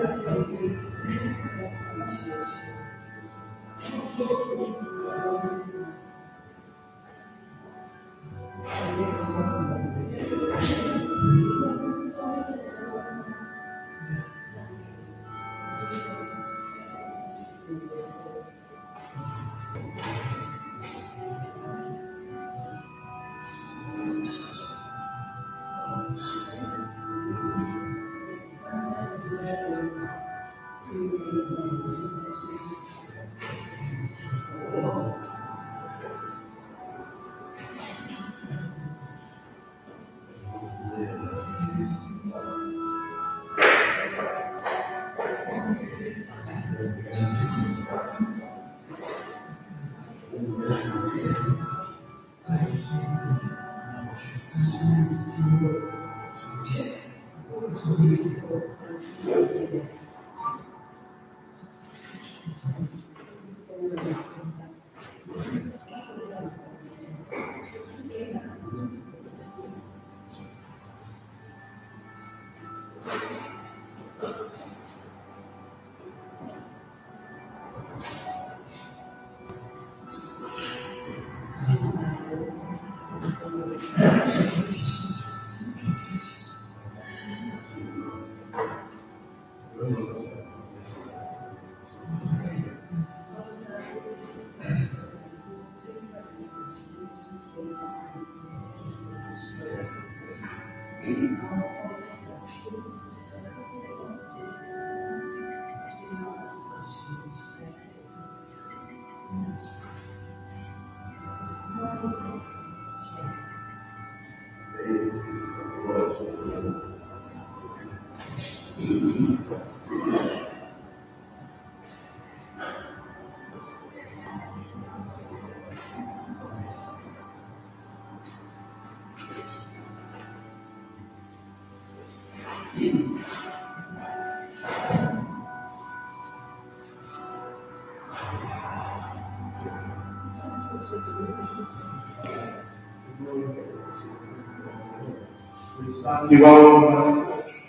You are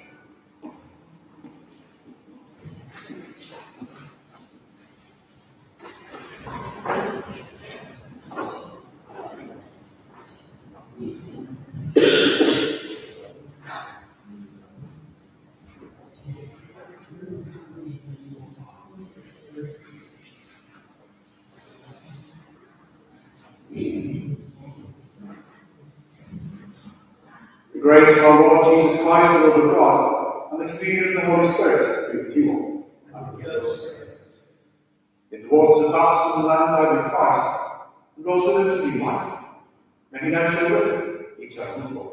the grace of our Lord Jesus Christ, the Lord of God, and the communion of the Holy Spirit be with you all, and with your spirit. In the waters of baptism and land died with Christ, and rose with him to new life. May he now share with him eternal glory.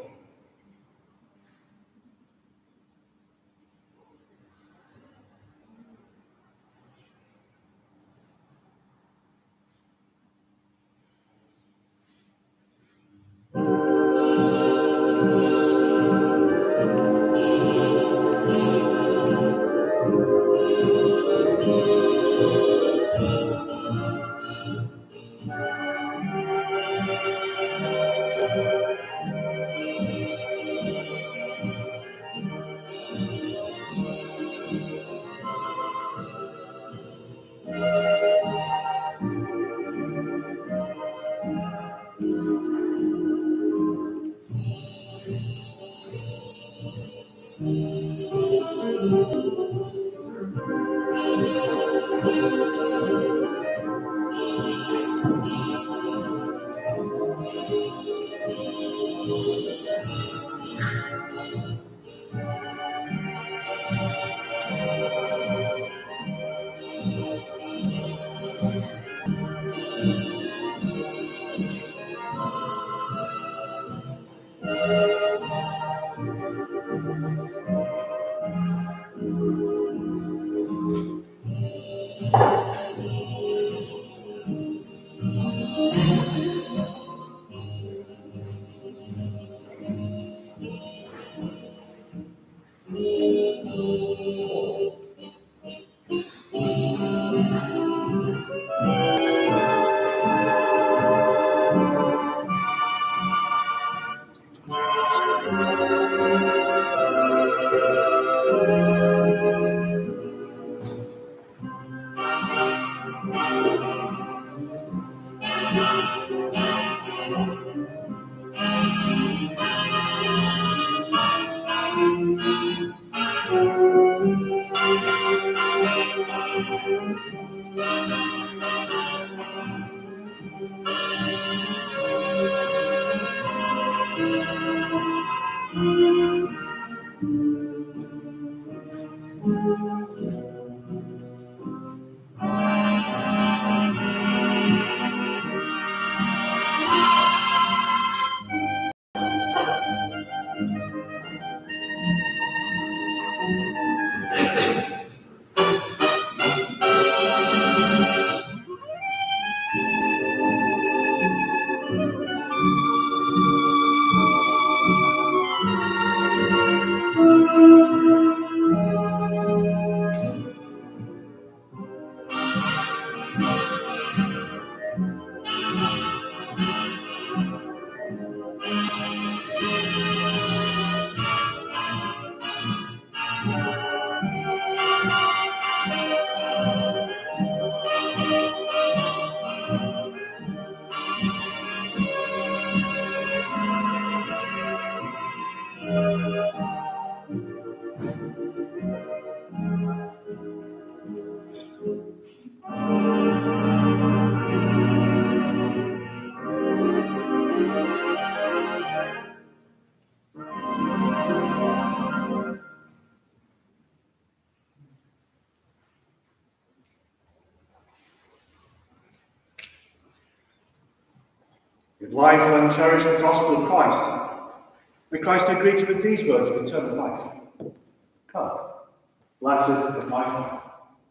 In life, and cherish the gospel of Christ. May Christ be greeted with these words of eternal life. Come, blessed of my Father.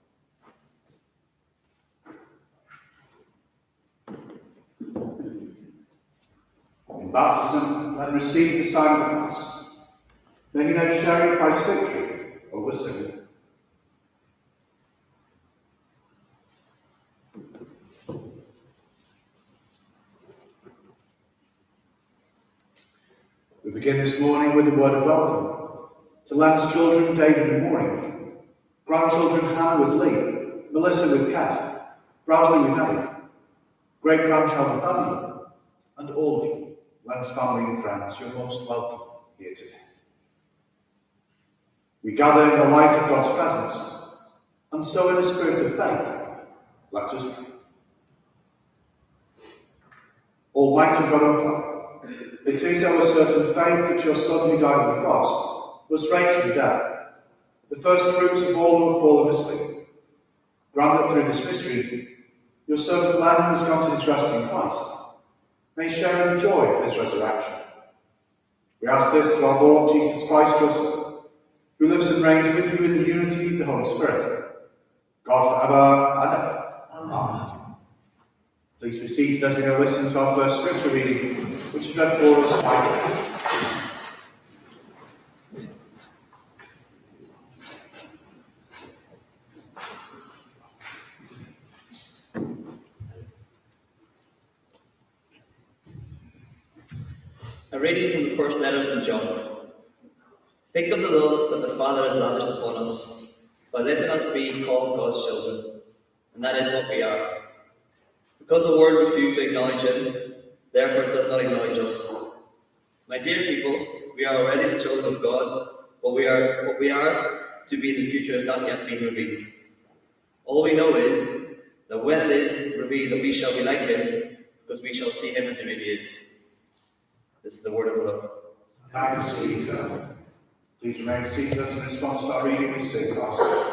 In baptism, men receive the sign of the cross. May he now share in Christ's victory over sin. We begin this morning with a word of welcome to Lamb's children, David and Maureen, grandchildren Hannah with Lee, Melissa with Kat, Bradley with Ellie, great-grandchild Nathaniel, and all of you, Lamb's family and friends, you're most welcome here today. We gather in the light of God's presence, and so in the spirit of faith, let us pray. Almighty God and Father, it is our certain faith that your Son who died on the cross was raised from the dead, the first fruits of all who have fallen asleep. Grant that through this mystery, your servant Lamb who has come to his rest in Christ may share in the joy of his resurrection. We ask this through our Lord Jesus Christ, your Son, who lives and reigns with you in the unity of the Holy Spirit, God forever and ever. Amen. Please be seated as we now listen to our first scripture reading, which is read for us by God. A reading from the first letter of St. John. Think of the love that the Father has lavished upon us by letting us be called God's children, and that is what we are. Because the world refused to acknowledge him, therefore it does not acknowledge us. My dear people, we are already the children of God, but what we are to be in the future has not yet been revealed. All we know is that when it is revealed that we shall be like him, because we shall see him as he really is. This is the word of the Lord. Thanks be to God. Please remain seated as in response to our reading we sing gospel.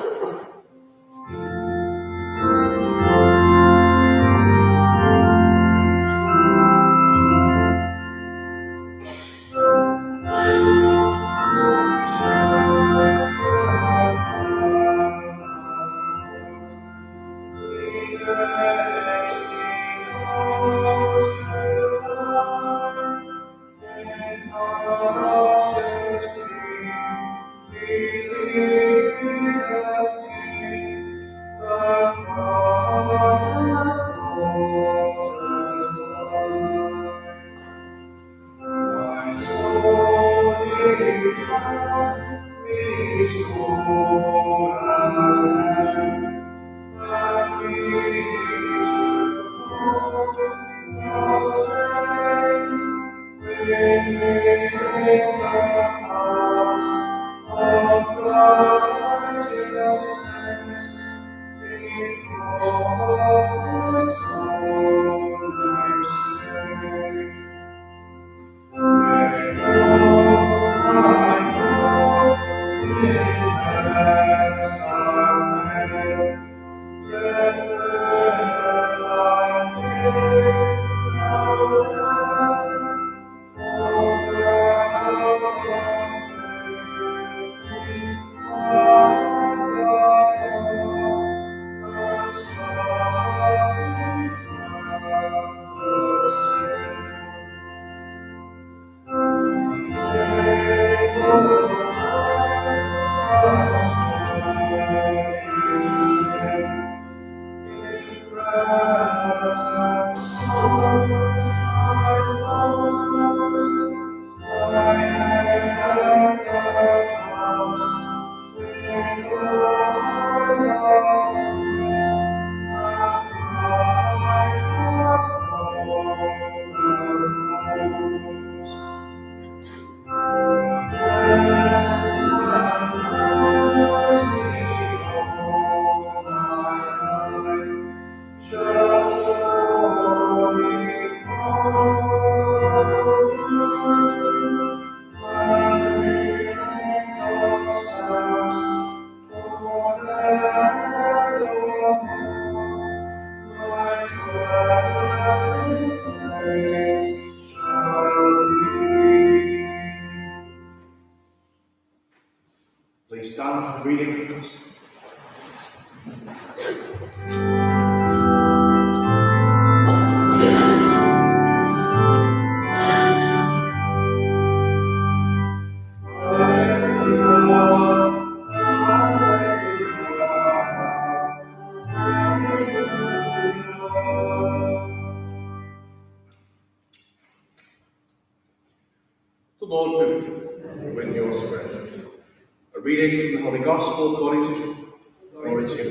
Please stand for the reading of the Gospel. The Lord be with you, and with your spirit. A reading from the Holy Gospel according to John. Glory to you,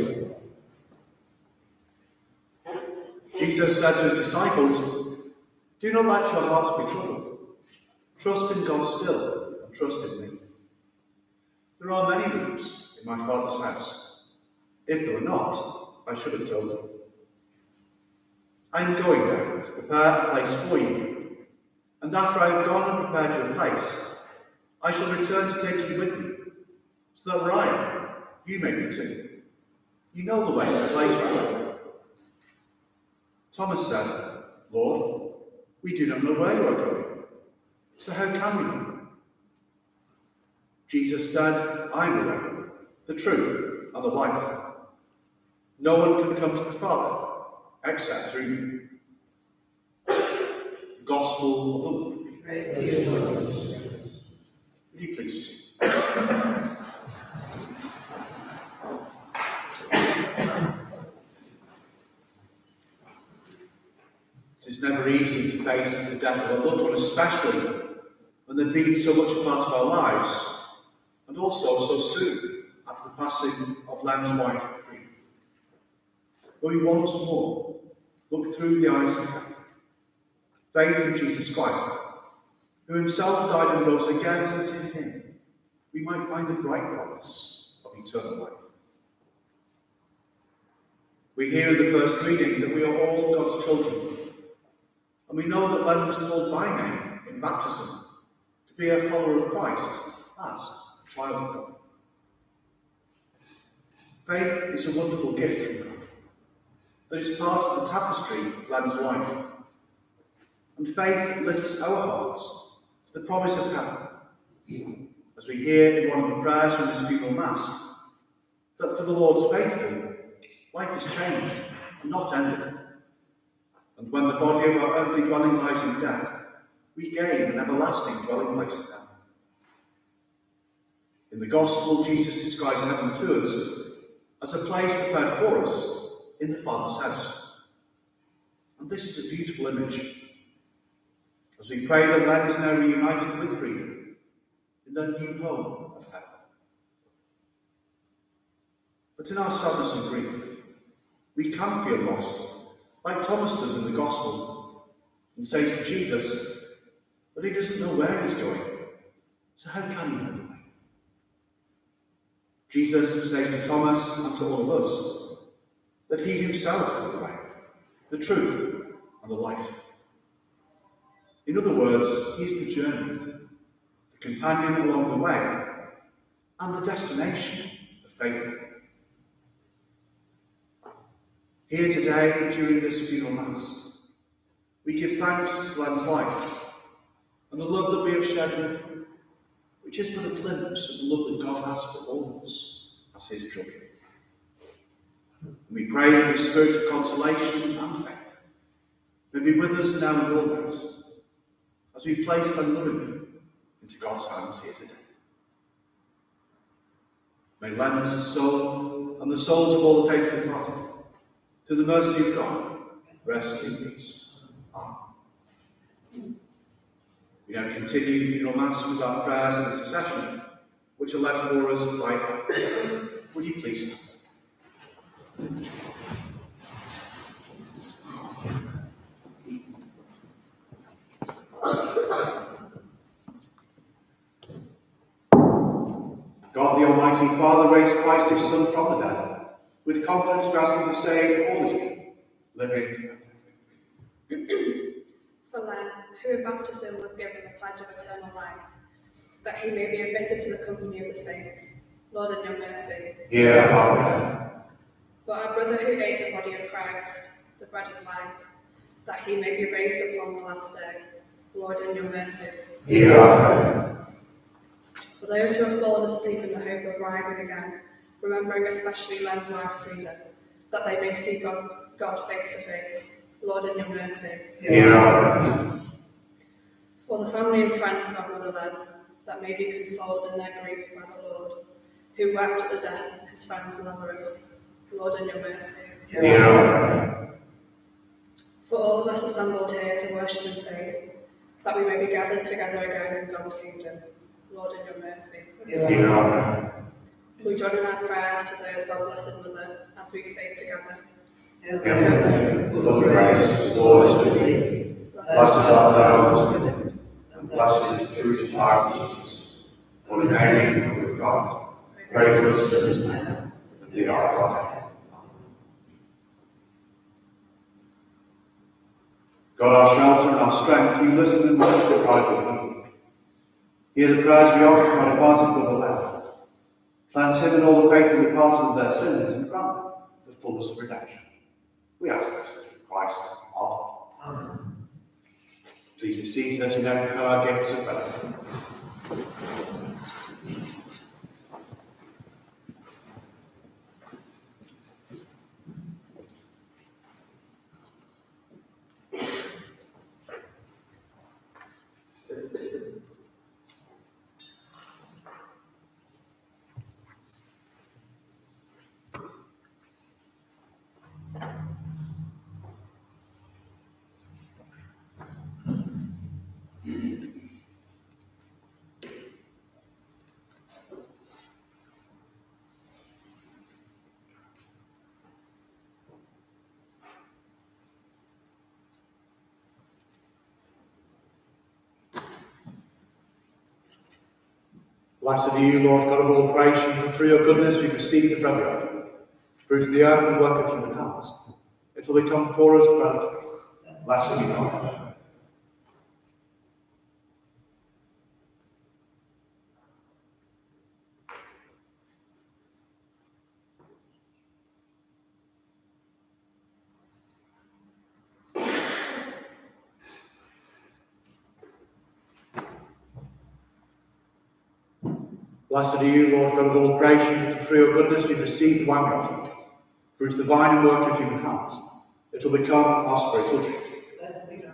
Lord. Jesus said to his disciples, "Do not let your hearts be troubled. Trust in God still, and trust in me. There are many rooms in my Father's house. If there were not, I should have told you. I am going there to prepare a place for you. And after I have gone and prepared you a place, I shall return to take you with me, so that where I am, you may be too. You know the way to the place where I am." Thomas said, "Lord, we do not know where you are going, so how can we know?" Jesus said, "I am the way, the truth, and the life. No one can come to the Father except through me." Gospel of the Lord. Praise to you, Lord. Will you please be seated? It is never easy to face the death of a loved one, especially when they've been so much a part of our lives, and also so soon after the passing of Len's wife, Frida. But we once more look through the eyes of faith in Jesus Christ, who himself died and rose again, so that in him we might find the bright promise of eternal life. We hear in the first reading that we are all God's children, and we know that Len was called by name in baptism to be a follower of Christ as a child of God. Faith is a wonderful gift from God that is part of the tapestry of Len's life. And faith lifts our hearts to the promise of heaven, as we hear in one of the prayers from this funeral mass, that for the Lord's faithful, life is changed and not ended. And when the body of our earthly dwelling lies in death, we gain an everlasting dwelling place in heaven. In the Gospel, Jesus describes heaven to us as a place prepared for us in the Father's house. And this is a beautiful image, as we pray that Len is now reunited with Frida in their new home of heaven. But in our sadness and grief, we can feel lost, like Thomas does in the Gospel, and says to Jesus that he doesn't know where he's going, so how can he know the way? Jesus says to Thomas and to all of us that he himself is the way, the truth, and the life. In other words, he is the journey, the companion along the way, and the destination of faith. Here today, during this funeral mass, we give thanks to Len's life and the love that we have shared with him, which is but a glimpse of the love that God has for all of us as his children. And we pray that the spirit of consolation and faith may be with us now and always, as we place Len lovingly into God's hands here today. May Len's soul and the souls of all the faithful departed, through the mercy of God, Rest in peace. Amen. We now continue the funeral mass with our prayers and intercession, which are led for us by God. Will you please stand? God the Almighty Father raised Christ his Son from the dead. With confidence we ask him to save all his people, living and dead. For Len, who in baptism was given the pledge of eternal life, that he may be admitted to the company of the saints, Lord, in your mercy. Hear our prayer. For our brother who ate the body of Christ, the bread of life, that he may be raised upon the last day, Lord, in your mercy. Hear our prayer. For those who have fallen asleep in the hope of rising again, remembering especially Len's wife Frida, that they may see God face to face, Lord, in your mercy. Hear our prayer. For the family and friends of our brother Len, that may be consoled in their grief by the Lord, who wept at the death of his friends Lazarus, Lord, in your mercy. Hear our prayer. For all of us assembled here to worship in faith, that we may be gathered together again in God's kingdom, Lord, in your mercy. Hear our prayer. We join in our prayers to those of our Blessed Mother as we say together. Hail, full of grace, the Lord is with thee. Blessed art thou amongst women, and blessed is the fruit of thy womb, Jesus. Holy Mary, Mother of God, pray for us sinners now, at the hour of our death. God, our shelter and our strength, you listen and note the cry of your people. Hear the prayers we offer for our departed brother Len. Cleanse him and all the faithful departed of their sins, and grant them the fullness of redemption. We ask this through Christ our Lord. Amen. Please be seated as we now prepare our gifts of prayer. Blessed are you, Lord God of all creation, for through your goodness we receive the bread we offer, fruit of the earth and work of human hands. It will become for us the bread of life. Blessed be God. Blessed are you, Lord God of all creation, for through your goodness we've received the wine we offer, fruit of the vine and work of human hands. It will become our spiritual drink. Blessed be God.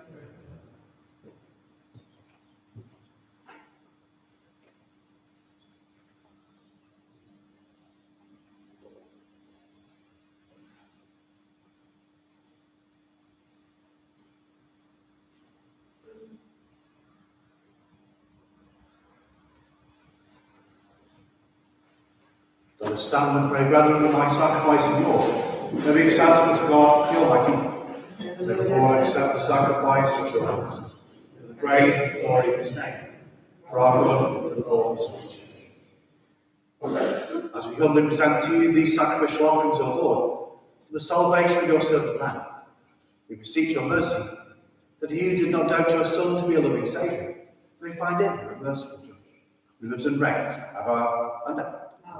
Let us stand and pray, brethren, that my sacrifice and yours may be acceptable to God, the Almighty. May the Lord accept the sacrifice of your hands, for the praise and glory of his name, for our good and for his church. As we humbly present to you these sacrificial offerings, O Lord, for the salvation of your servant man, we beseech your mercy, that he who did not doubt your Son to be a loving Saviour may find in him a merciful judge, who lives and reigns ever and ever.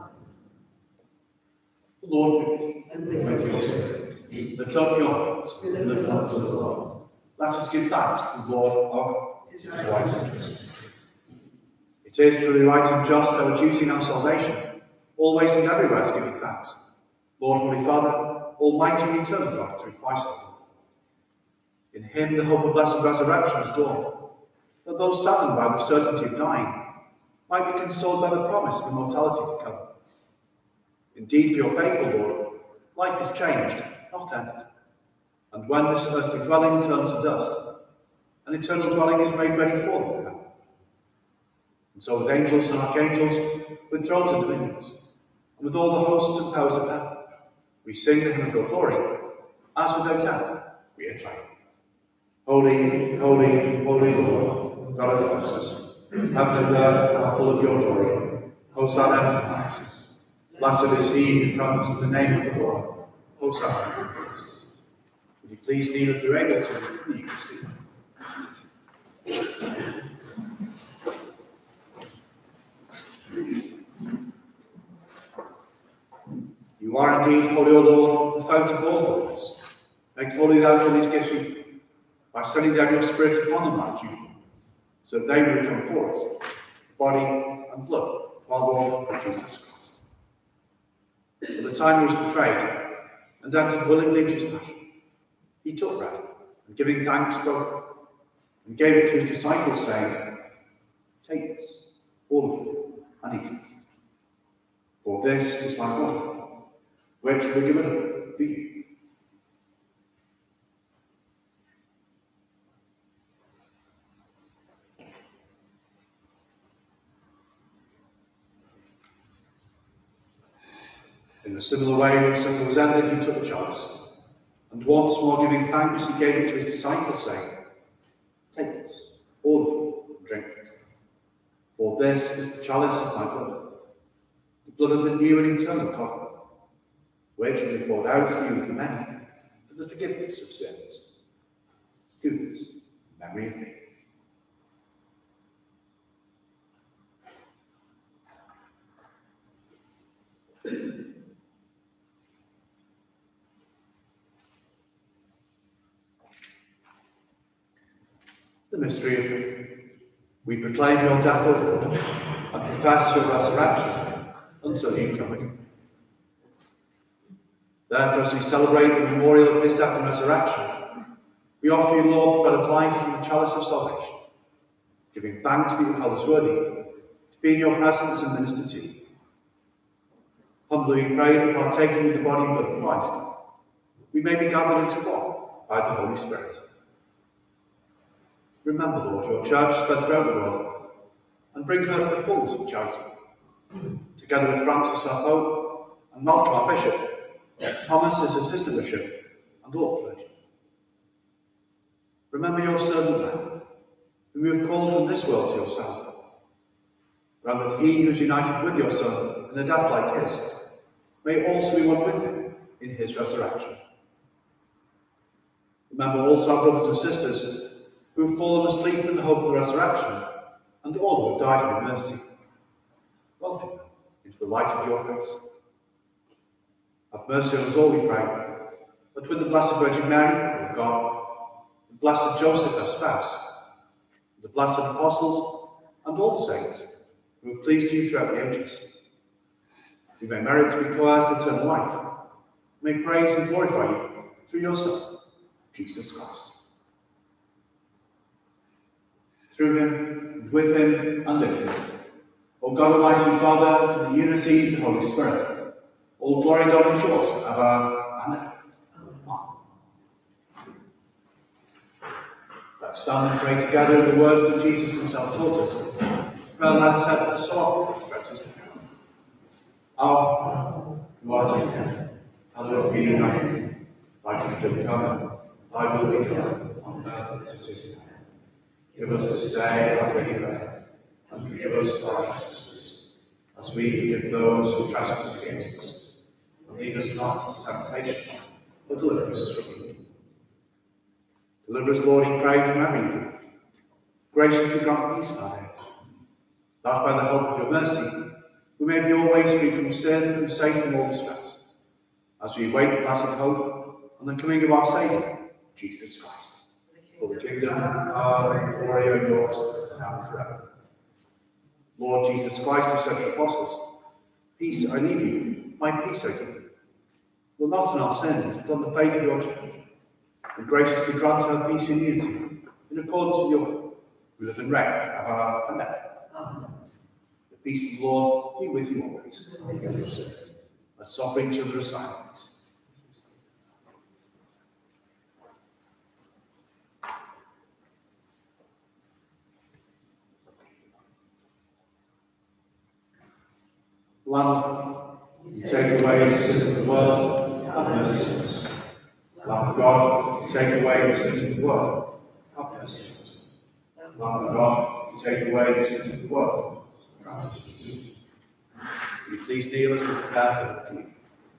Lord, with your spirit, lift up your hands, lift up to the Lord. Let us give thanks to the Lord our God, who is right and just. It is truly right and just, our duty and our salvation, always and everywhere to give you thanks. Lord, Holy Father, Almighty and eternal God, through Christ our Lord. In him the hope of blessed resurrection is dawned, that those saddened by the certainty of dying might be consoled by the promise of immortality to come. Indeed, for your faithful Lord, life is changed, not ended. And when this earthly dwelling turns to dust, an eternal dwelling is made ready for them. And so with angels and archangels, with thrones and dominions, and with all the hosts and powers of heaven, we sing the hymn of your glory, as without end we acclaim. Holy, holy, holy Lord, God of hosts, heaven and earth are full of your glory. Hosanna in the highest. Blessed is he who comes in the name of the Lord. Hosanna in the highest. Would you please kneel if you're able to the Eucharist? You are indeed holy, O Lord, the fount of all holiness. Make holy thou for these gifts we give, by sending down your Spirit upon them, our Jew, so that they may become for us the body and blood of our Lord Jesus Christ. At the time he was betrayed and entered willingly into his passion, he took bread, and giving thanks, broke it, and gave it to his disciples, saying, "Take this, all of you, and eat it. For this is my body, which will be given up for you." In a similar way, when supper was ended, he took the chalice, and once more giving thanks, he gave it to his disciples, saying, "Take this, all of you, and drink it. For this is the chalice of my blood, the blood of the new and eternal covenant, which will be poured out for you and for many, for the forgiveness of sins. Do this in memory of me." The mystery of faith. We proclaim your death, O Lord, and profess your resurrection until you come again. Therefore, as we celebrate the memorial of his death and resurrection, we offer you, Lord, the bread of life and the chalice of salvation, giving thanks that you have held us worthy to be in your presence and minister to you. Humbly we pray that, partaking of the body and blood of Christ, we may be gathered into one by the Holy Spirit. Remember, Lord, your church spread throughout the world, and bring her to the fullness of charity. Together with Francis, our Pope, and Malcolm, our Bishop, Thomas, his assistant bishop, and all clergy. Remember your servant then, whom you have called from this world to yourself. Grant that he who is united with your Son in a death like his may also be one with him in his resurrection. Remember also our brothers and sisters who have fallen asleep in the hope of the resurrection, and all who have died in your mercy. Welcome them into the light of your face. Have mercy on us all, we pray, that with the Blessed Virgin Mary, Mother of God, the Blessed Joseph, her spouse, the blessed apostles, and all the saints who have pleased you throughout the ages, we may merit to be co-heirs to eternal life, may praise and glorify you through your Son, Jesus Christ. Through him, and with him, and in him, O God, Almighty Father, in the unity of the Holy Spirit, all glory and honor is yours, ever and ever. Amen. Let's stand and pray together in the words that Jesus himself taught us. Prayer line set so often throughout his life. Our Father, who art in heaven, hallowed be thy name. Thy kingdom come, thy will be done, on earth as it is in heaven. Give us this day our daily bread, and forgive us our trespasses, as we forgive those who trespass against us. And lead us not into temptation, but deliver us from evil. Deliver us, Lord, we pray, from every evil. Graciously grant peace in our days, that by the help of your mercy we may be always free from sin and safe from all distress, as we await the blessed hope and the coming of our Saviour, Jesus Christ. For the kingdom, power, and glory are yours, now and forever. Lord Jesus Christ, who said to the apostles, "Peace I leave you, my peace I give you." Will not in our sins, but on the faith of your church, and graciously grant her peace and unity, in accordance with your will, who live and reign forever and ever. Amen. The peace of the Lord be with you always. Let's offer each other a silence. Lamb of God, you take away the sins of the world, have mercy on us. Lamb of God, you take away the sins of the world, have mercy on us. Lamb of God, you take away the sins of the world, have mercy on us. Will you please kneel as we prepare for the communion?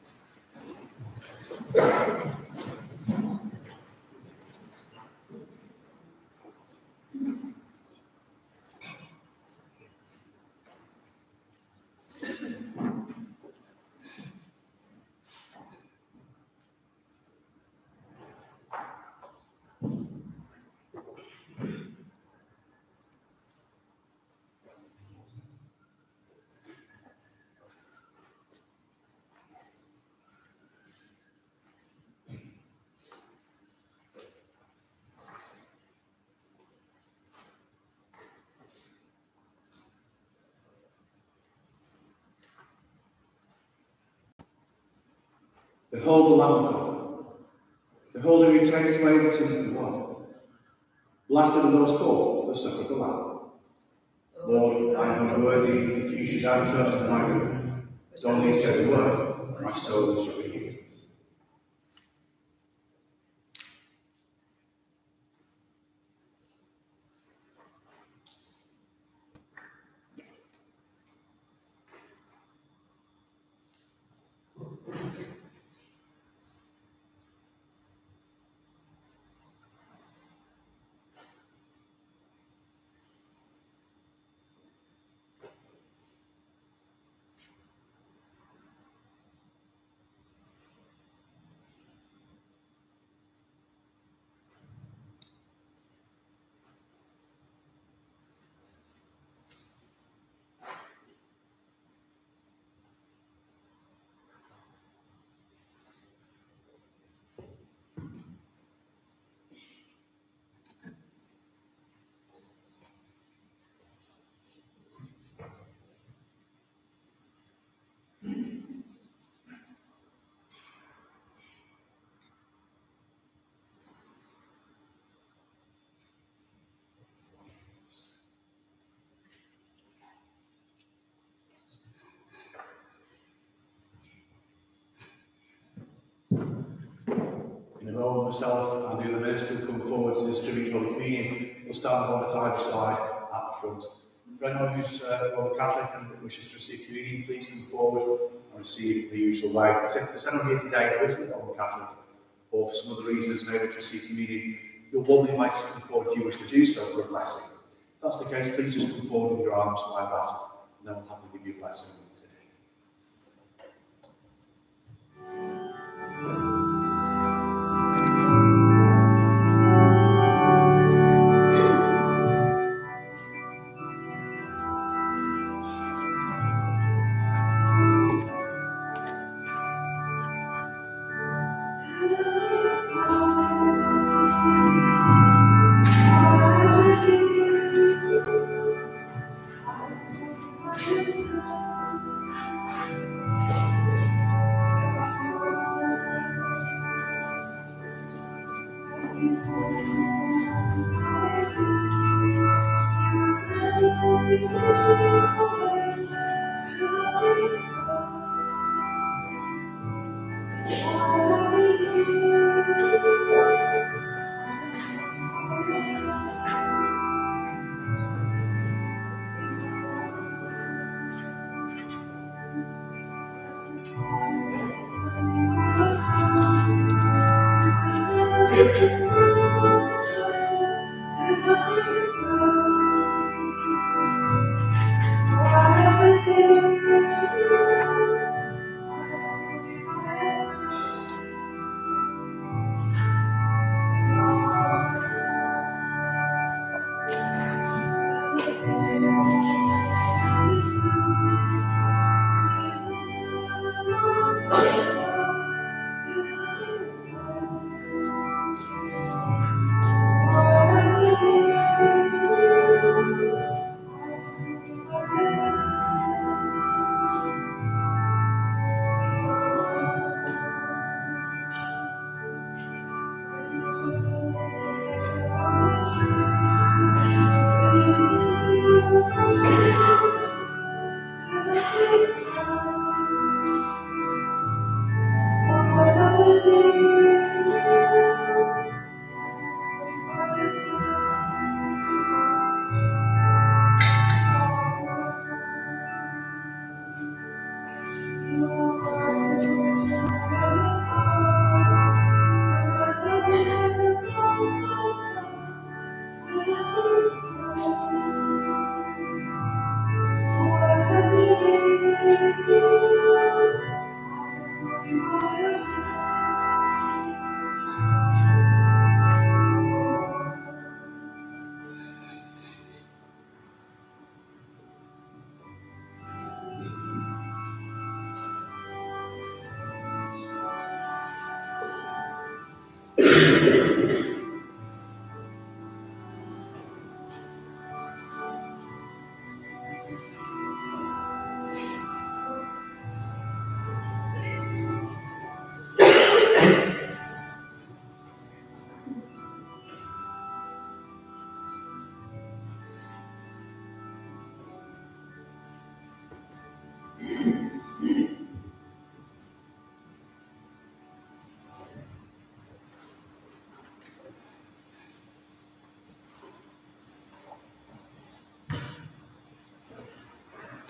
Behold the Lamb of God. Behold him who takes away the sins of the world. Blessed are those called to the supper of the Lamb. Lord, I am not worthy that you should enter under my roof, but only say the word, and my soul shall be healed. In a moment, myself and the other minister will come forward to distribute Holy Communion. We'll stand one at either side at the front. For anyone who's Roman Catholic and wishes to receive communion, please come forward and receive the usual way. But if there's anyone here today who isn't Roman Catholic, or for some other reasons unable to receive communion, you're warmly invited to come forward if you wish to do so for a blessing. If that's the case, please just come forward with your arms like that, and then we'll happily give you a blessing today.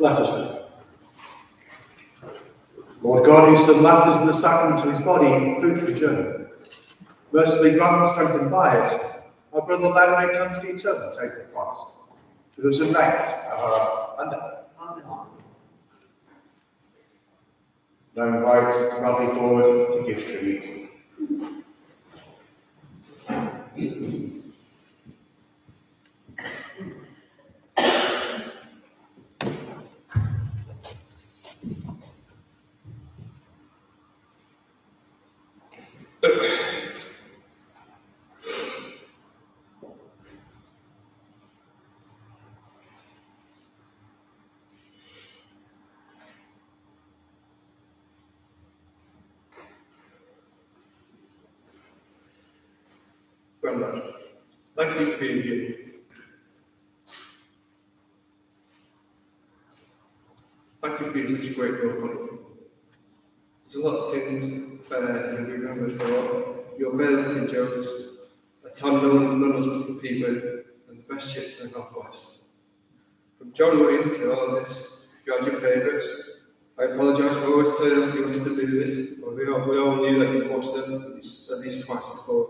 Let us pray. Lord God, whose Son left us in the sacrament of his body in fruitful journey, mercifully grant and strengthened by it, our brother Len may come to the eternal table of Christ, who lives and reigns ever and ever. Amen. Now invite Bradley forward to give tribute. Grandad, thank you for being here. Thank you for being such a great role model. There's a lot of things you'll be remembered for. Your well-looking jokes, a time none of us would compete with, and the best ships in the Northwest. From John William to all of this, you had your favourites. I apologise for always telling you used to do this, but we all knew that you watched them at least twice before.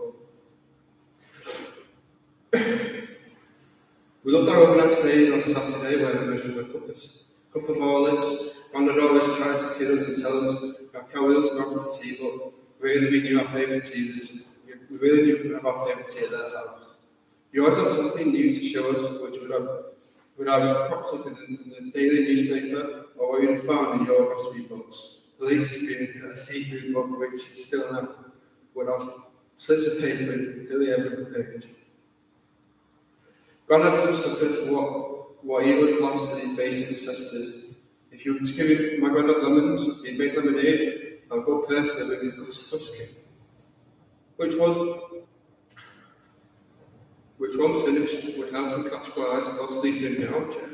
We loved our overnight stays on a Saturday where we measured a cup of Orleans. Grandad always tried to kid us and tell us about how we loved to go for tea, but really we knew our favourite tea. We really knew our favourite tea at their house. You always had something new to show us, which would either propped up in the daily newspaper or what you'd have found in your recipe books. The latest being a seafood book, which still now would have slips of paper in nearly every page. Grandad was a sucker for what he would class as his basic necessities. If you were to give my granddad lemons, he'd make lemonade, or go perfectly with his glass husky. Which one finished would help him catch flies while sleeping in the armchair.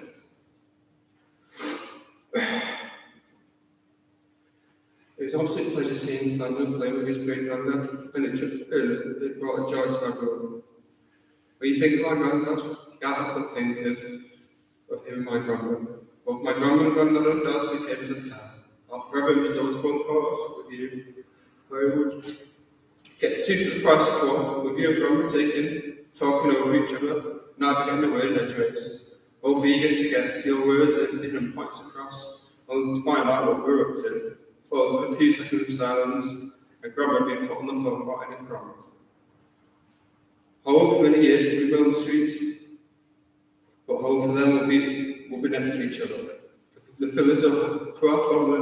It was obviously a pleasure seeing him stand and play with his great granddad, and it brought a joy to everyone. When you think of my granddad, you can't help but think of him and my grandmother. Both my grandma and granddad and dad became as a pair. I'll forever miss those phone calls with you, where we would get two for the price of one, with you and grandma talking over each other, neither getting away in edgeways. Both eager to get your words and points across, and to find out what we're up to. Followed with a few seconds of silence, and grandma being put on the phone about any problems. Home for many years will be William Street, but home for them will be next to each other. The pillars of our family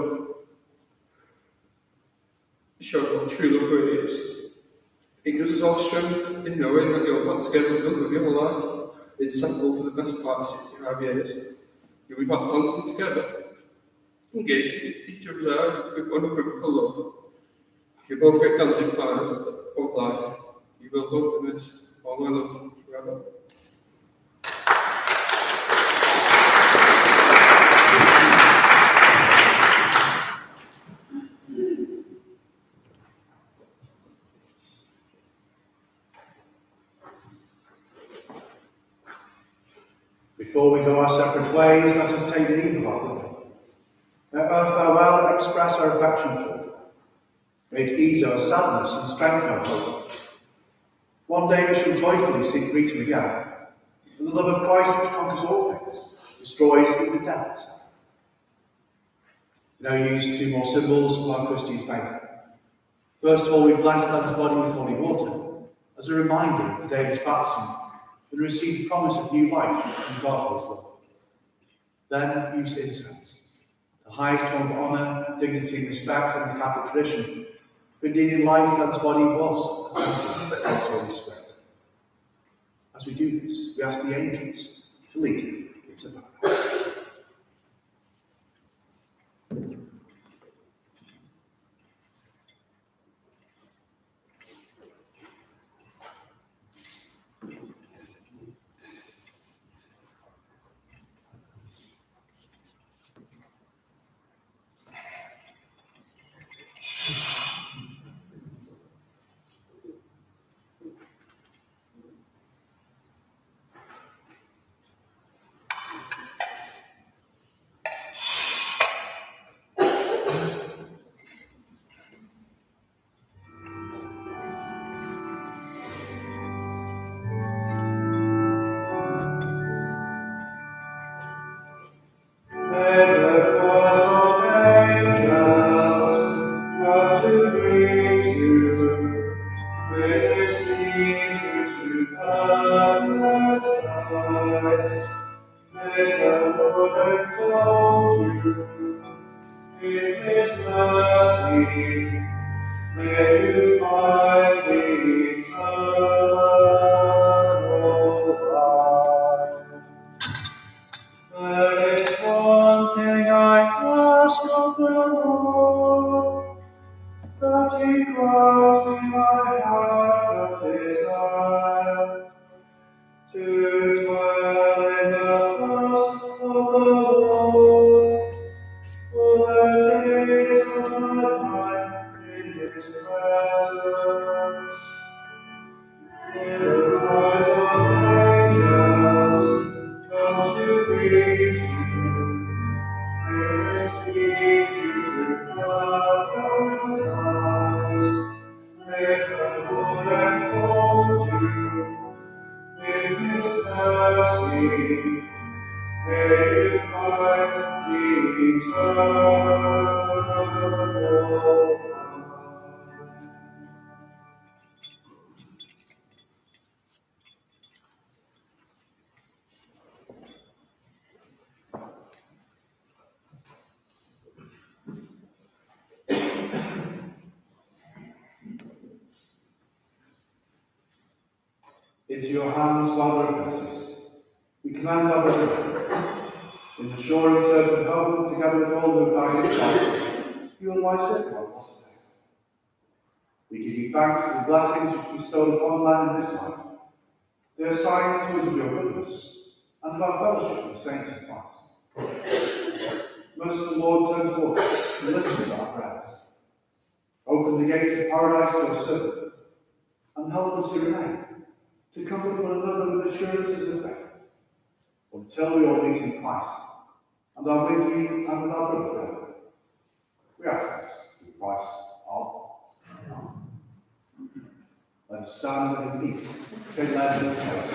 show what true love really is. It gives us all strength in knowing that you're back together with your whole life. It's settled for the best part of 65 years. You'll be back dancing together, engaged in each other's eyes with unequivocal love. You both get dancing partners of life. You will both miss all my love forever. Before we go our separate ways, let us take leave of our brother. Let our farewell express our affection for him. May it ease our sadness and strengthen our hope. One day we shall joyfully seek greeting again, and the love of Christ which conquers all things, destroys even death. We now use two more symbols of our Christian faith. First of all, we bless Len's body with holy water, as a reminder of the day of his baptism, and receive the promise of new life from God who is love. Then use incense, the highest form of honour, dignity, and respect in the Catholic tradition. For indeed in life Len's body was a temple of God's Holy Spirit. As we do this, we ask the angels to lead him into paradise. paradise. May the Lord enfold you in His mercy. May you find eternal life. There is one thing I ask of the Lord, that He grant me my heart desire, to dwell in the house of the Lord all the days of my life in His presence. Hear the voice of angels come to greet you. May they speak you to paradise. May the Lord enfold you in His mercy. May you find eternal life. Into your hands, Father of mercies, we commend our brethren, in the sure and certain hope that together with all who have died in Christ, you will rise up one more day. We give you thanks for the blessings which you bestowed upon man in this life. They are signs to us of your goodness and of our fellowship with the saints of Christ. Merciful Lord, turn towards us and listen to our prayers. Open the gates of paradise to your servant and help us to remain, to comfort one another with assurances of faith, until we all meet in Christ, and are with you and with our brother forever. We ask this through Christ our Lord. Amen. Let us stand in peace, take land of Christ.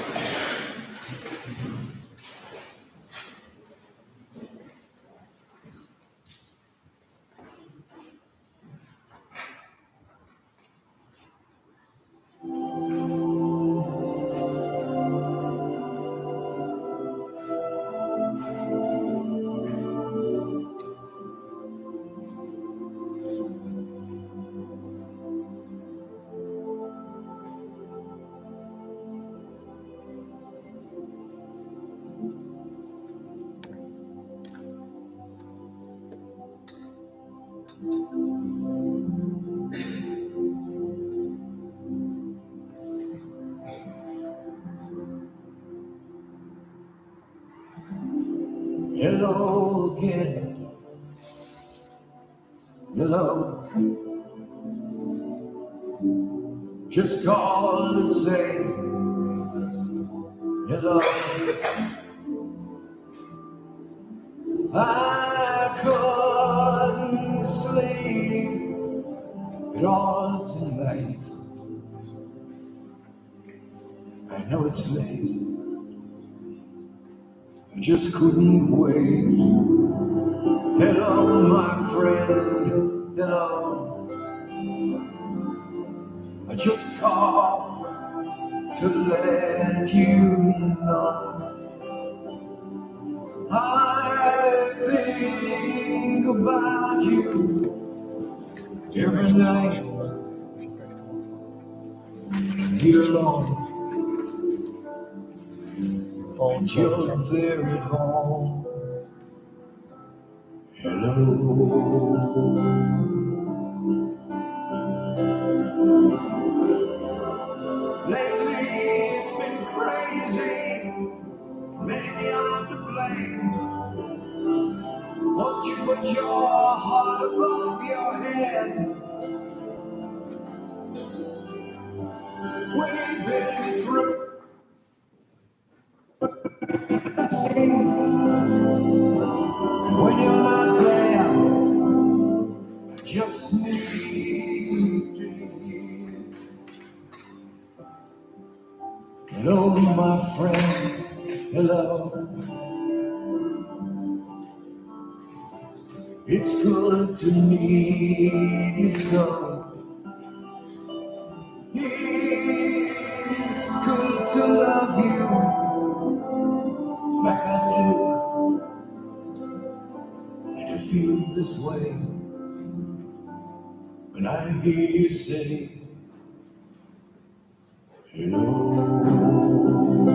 Hello again. Hello. Just called to say hello. I couldn't sleep at all tonight. I know it's late. I just couldn't wait. Hello, my friend. Hello. I just called to let you know I think about you every night. Here alone, just there at home. Hello. Lately it's been crazy. Maybe I'm to blame. Won't you put your heart above your head? We've been through. When you're not there, I just need you. Hello, my friend. Hello. It's good to meet you so. It's good to love you like I do, and to feel this way when I hear you say hello.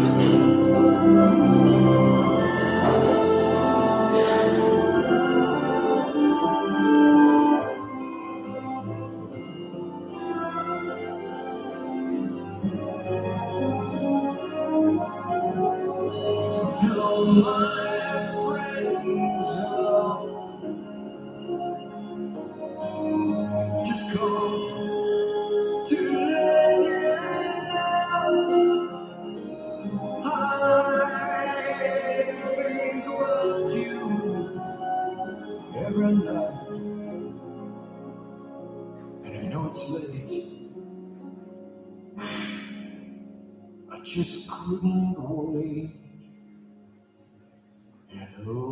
Hello, my friends. Hello. Just come to let you know I think about you every night, and I know it's late. I just couldn't wait. Hello.